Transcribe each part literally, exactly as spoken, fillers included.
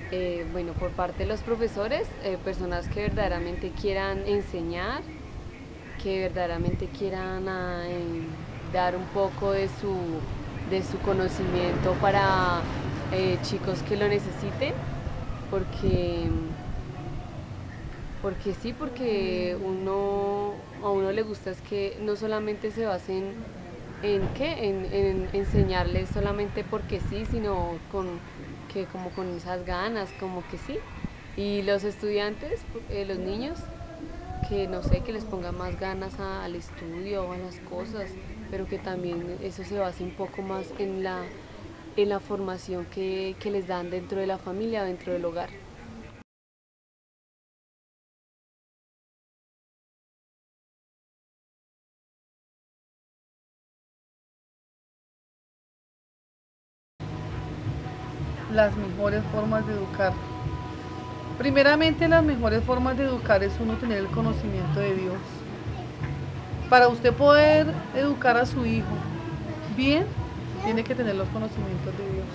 Eh, bueno, por parte de los profesores, eh, personas que verdaderamente quieran enseñar, que verdaderamente quieran ah, eh, dar un poco de su, de su conocimiento para eh, chicos que lo necesiten, porque, porque sí, porque uno, a uno le gusta es que no solamente se basen en qué, en, en enseñarles solamente porque sí, sino con que como con esas ganas, como que sí. Y los estudiantes, eh, los niños, que no sé, que les ponga más ganas a- al estudio o a las cosas, pero que también eso se base un poco más en la, en la formación que, que les dan dentro de la familia, dentro del hogar. Las mejores formas de educar. Primeramente, las mejores formas de educar es uno tener el conocimiento de Dios. Para usted poder educar a su hijo bien, tiene que tener los conocimientos de Dios.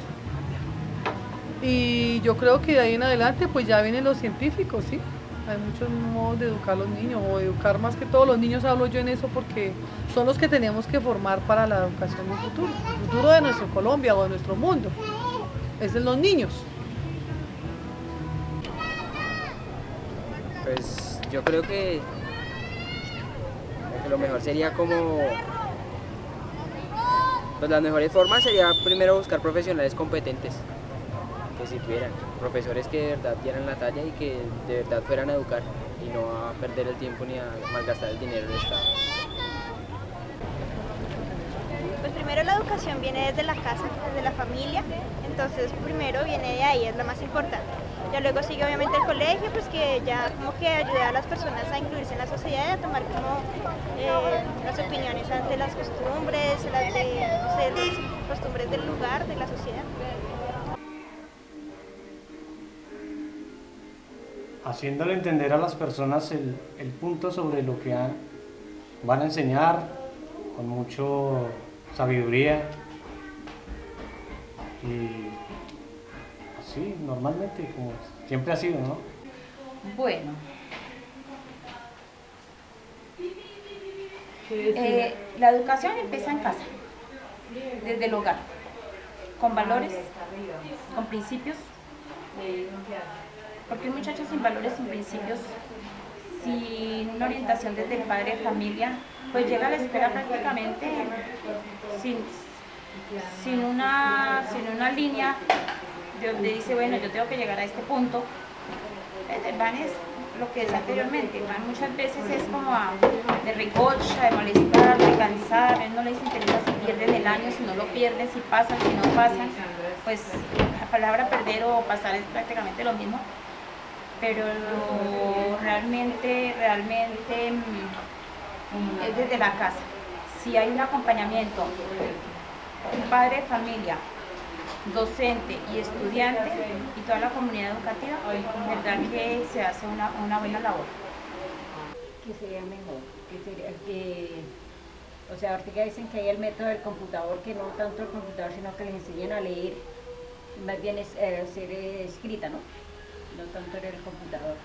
Y yo creo que de ahí en adelante, pues ya vienen los científicos, ¿sí? Hay muchos modos de educar a los niños, o educar más que todos los niños, hablo yo en eso, porque son los que tenemos que formar para la educación del futuro, el futuro de nuestra Colombia o de nuestro mundo. Es en los niños. Pues yo creo que, que lo mejor sería como, pues las mejores formas sería primero buscar profesionales competentes, que sirvieran, profesores que de verdad dieran la talla y que de verdad fueran a educar y no a perder el tiempo ni a malgastar el dinero del Estado. Pues primero la educación viene desde la casa, desde la familia, entonces primero viene de ahí, es lo más importante. Ya luego sigue obviamente el colegio, pues que ya como que ayuda a las personas a incluirse en la sociedad y a tomar como eh, las opiniones de las costumbres, las de, no sé, las costumbres del lugar, de la sociedad. Haciéndole entender a las personas el, el punto sobre lo que han- van a enseñar con mucho sabiduría y así, normalmente, como siempre ha sido, ¿no? Bueno, eh, la educación empieza en casa, desde el hogar, con valores, con principios, porque un muchacho sin valores, sin principios, sin una orientación desde el padre de familia, pues llega a la escuela prácticamente sin, sin, una, sin una línea de donde dice, bueno, yo tengo que llegar a este punto. El van es lo que es anteriormente, van muchas veces es como a, de recocha, de molestar, de cansar, a él no les interesa si pierden el año, si no lo pierden, si pasan, si no pasan, pues la palabra perder o pasar es prácticamente lo mismo, pero realmente, realmente mm, es desde la casa. Si hay un acompañamiento, un padre de familia, docente y estudiante y toda la comunidad educativa, verdad que se hace una, una buena labor. ¿Qué sería mejor? ¿Qué sería que, o sea, ahorita dicen que hay el método del computador, que no tanto el computador, sino que les enseñan a leer, más bien es eh, ser eh, escrita, ¿no? No tanto en el computador.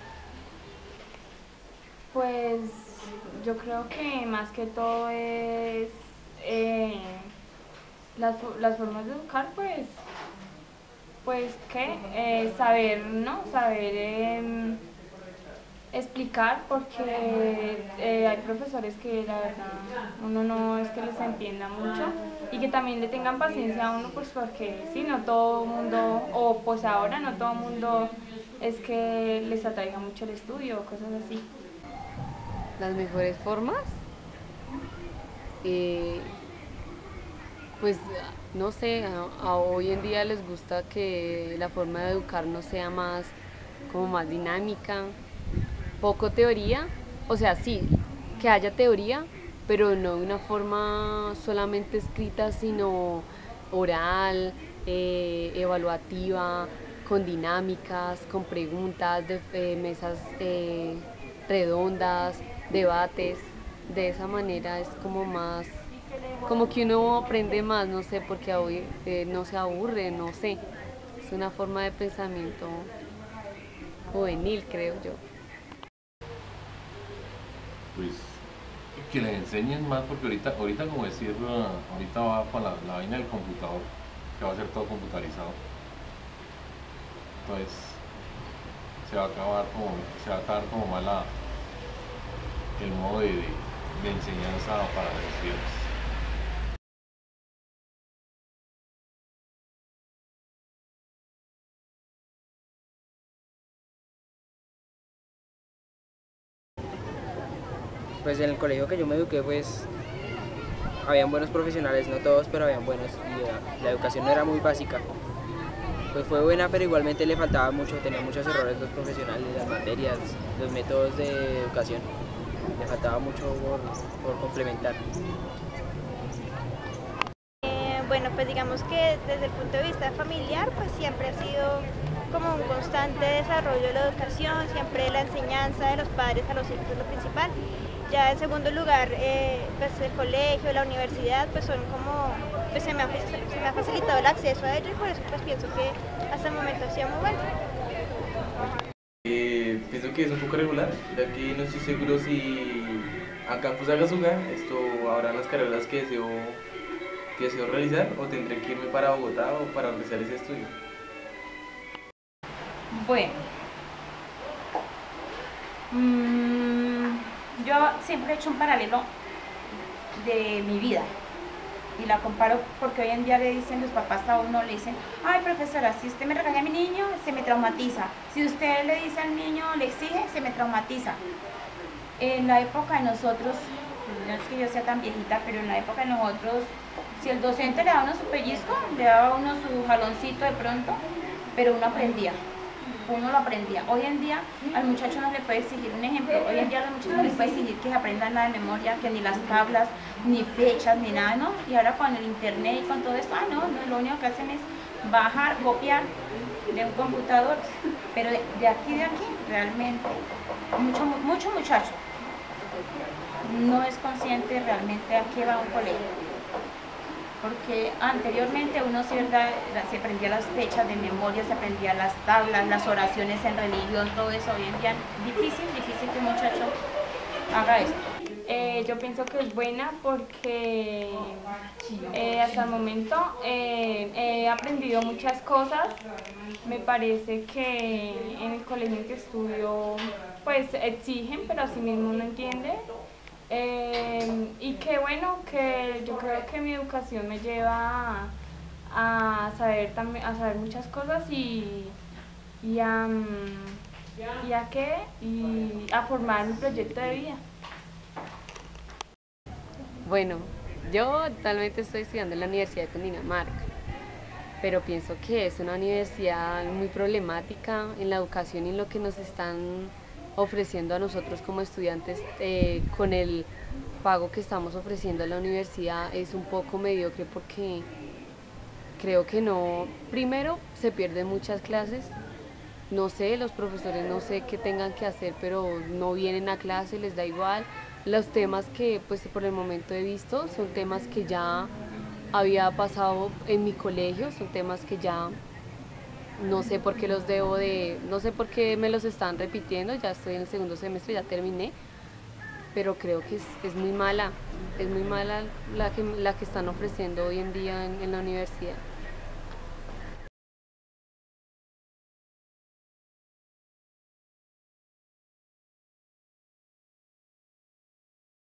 Pues yo creo que más que todo es eh, las, las formas de educar, pues, pues qué, eh, saber, ¿no? Saber eh, explicar, porque eh, hay profesores que la verdad uno no es que les entienda mucho y que también le tengan paciencia a uno, pues porque sí, no todo el mundo, o pues ahora no todo el mundo es que les atraiga mucho el estudio o cosas así. Las mejores formas, eh, pues no sé, a, a hoy en día les gusta que la forma de educarnos sea más, como más dinámica, poco teoría, o sea, sí, que haya teoría, pero no de una forma solamente escrita, sino oral, eh, evaluativa, con dinámicas, con preguntas, de, eh, mesas eh, redondas, debates. De esa manera es como más, como que uno aprende más, no sé, porque hoy eh, no se aburre, no sé, es una forma de pensamiento juvenil, creo yo. Pues que les enseñen más, porque ahorita, ahorita como decir, ahorita va con la, la vaina del computador, que va a ser todo computarizado. Entonces se va a acabar como, se va a acabar como más la, el modo de, de, de enseñanza para los estudiantes. Pues en el colegio que yo me eduqué, pues habían buenos profesionales, no todos, pero habían buenos, y la, la educación no era muy básica. Pues fue buena, pero igualmente le faltaba mucho, tenía muchos errores los profesionales, las materias, los métodos de educación. Le faltaba mucho por, por complementar. Eh, bueno, pues digamos que desde el punto de vista familiar, pues siempre ha sido como un constante desarrollo de la educación, siempre la enseñanza de los padres a los hijos es lo principal. Ya en segundo lugar, eh, pues el colegio, la universidad, pues son como, pues se me, ha, se me ha facilitado el acceso a ello y por eso pues pienso que hasta el momento ha sido muy bueno. Eh, pienso que es un poco regular, ya que no estoy seguro si a Campus Agasuga esto habrá las carreras que deseo, que deseo realizar, o tendré que irme para Bogotá o para realizar ese estudio. Bueno, mmm, yo siempre he hecho un paralelo de mi vida y la comparo porque hoy en día le dicen los papás a uno, le dicen, ay profesora, si usted me regaña a mi niño, se me traumatiza. Si usted le dice al niño, le exige, se me traumatiza. En la época de nosotros, no es que yo sea tan viejita, pero en la época de nosotros, si el docente le daba a uno su pellizco, le daba a uno su jaloncito de pronto, pero uno aprendía. Uno lo aprendía. Hoy en día al muchacho no le puede exigir un ejemplo. Hoy en día al muchacho no le puede exigir que se aprendan nada de memoria, que ni las tablas, ni fechas, ni nada, ¿no? Y ahora con el internet y con todo esto, ah, no, no, lo único que hacen es bajar, copiar de un computador. Pero de, de aquí, de aquí, realmente, mucho, mucho muchacho no es consciente realmente a qué va un colegio. Porque anteriormente uno se, ¿verdad? se aprendía las fechas de memoria, se aprendía las tablas, las oraciones en religión, todo eso. Hoy en día difícil, difícil que un muchacho haga esto. Eh, yo pienso que es buena porque eh, hasta el momento eh, he aprendido muchas cosas. Me parece que en el colegio en que estudio pues exigen, pero así mismo uno entiende. Eh, y que bueno, que yo creo que mi educación me lleva a, a saber también, a saber muchas cosas y, y a, y a qué, y a formar mi proyecto de vida. Bueno, yo actualmente estoy estudiando en la Universidad de Cundinamarca, pero pienso que es una universidad muy problemática en la educación y en lo que nos están ofreciendo a nosotros como estudiantes. Eh, con el pago que estamos ofreciendo a la universidad es un poco mediocre porque creo que no, primero se pierden muchas clases, no sé, los profesores no sé qué tengan que hacer, pero no vienen a clase, les da igual. Los temas que pues por el momento he visto son temas que ya había pasado en mi colegio, son temas que ya no sé por qué los debo de, no sé por qué me los están repitiendo, ya estoy en el segundo semestre, ya terminé, pero creo que es, es muy mala, es muy mala la que, la que están ofreciendo hoy en día en, en la universidad.